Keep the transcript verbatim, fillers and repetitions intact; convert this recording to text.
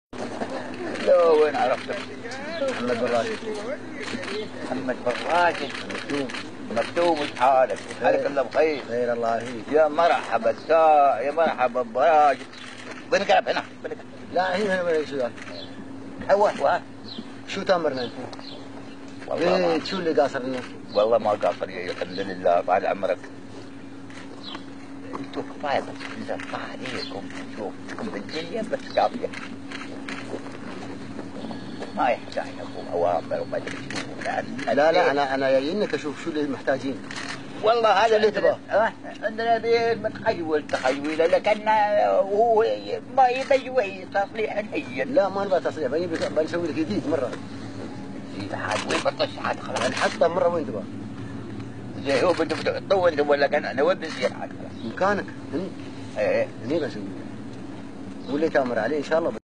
لا وين عرفتك؟ محمد بن راشد. محمد بن راشد مكتوم. مكتوم. وش حالك؟ حالك الله بخير. خير الله فيك. يا مرحبا سا يا مرحبا براشد. بنقرب هنا بنقرب. لا هنا هنا شو ذا؟ هو هو شو تامرنا انت؟ والله شو اللي قاصرنا؟ والله ما قاصر يا الحمد لله طال عمرك. انتوا كفايه بس نزفع عليكم نشوفكم بالدنيا بس كافيه. ما يحتاج لكم اوامر وما ادري شو. لا لا انا انا جايينك اشوف شو اللي محتاجين. والله هذا اللي تبغاه. عندنا بيت متخيل تخيل لكن هو ما يبي تصليح هين. لا ما نبغى تصليح بني بنسوي لك جديد مره. جديد عاد وين بطش عاد خلاص. نحطه مره وين تبغى؟ زي هو بده تطول انت ولا كان انا وين بنصير عاد خلاص. مكانك هني. ايه هني بسوي. واللي تامر عليه ان شاء الله.